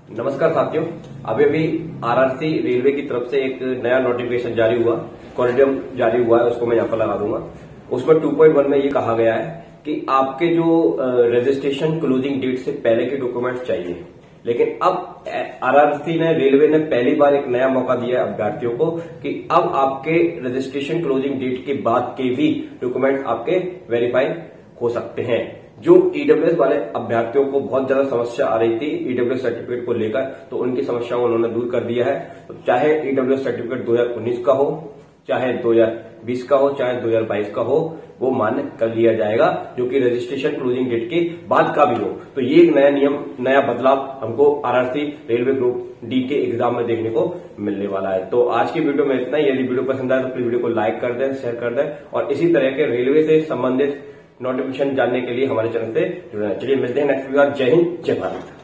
नमस्कार साथियों, अभी आरआरसी रेलवे की तरफ से एक नया नोटिफिकेशन जारी हुआ, कॉरिडोर जारी हुआ है, उसको मैं यहाँ पर लगा दूंगा। उसमें 2.1 में ये कहा गया है कि आपके जो रजिस्ट्रेशन क्लोजिंग डेट से पहले के डॉक्यूमेंट्स चाहिए। लेकिन अब आरआरसी ने, रेलवे ने पहली बार एक नया मौका दिया है अभ्यर्थियों को कि अब आपके रजिस्ट्रेशन क्लोजिंग डेट के बाद के भी डॉक्यूमेंट्स आपके वेरीफाई हो सकते हैं। जो ईडब्ल्यूएस वाले अभ्यर्थियों को बहुत ज्यादा समस्या आ रही थी ईडब्ल्यूएस सर्टिफिकेट को लेकर, तो उनकी समस्याओं उन्होंने दूर कर दिया है। तो चाहे ईडब्ल्यूएस सर्टिफिकेट 2019 का हो, चाहे 2020 का हो, चाहे 2022 का हो, वो मान्य कर लिया जाएगा, जो कि रजिस्ट्रेशन क्लोजिंग डेट के बाद का भी हो। तो ये एक नया नियम, नया बदलाव हमको आरआरसी रेलवे ग्रुप डी के एग्जाम में देखने को मिलने वाला है। तो आज की वीडियो में इतना ही। यदि वीडियो पसंद आए तो प्लीज वीडियो को लाइक कर दें, शेयर कर दें और इसी तरह के रेलवे से संबंधित नोटिफिकेशन जानने के लिए हमारे चैनल से जुड़े रहें। चलिए मिलते हैं नेक्स्ट वीडियो। जय हिंद, जय भारत।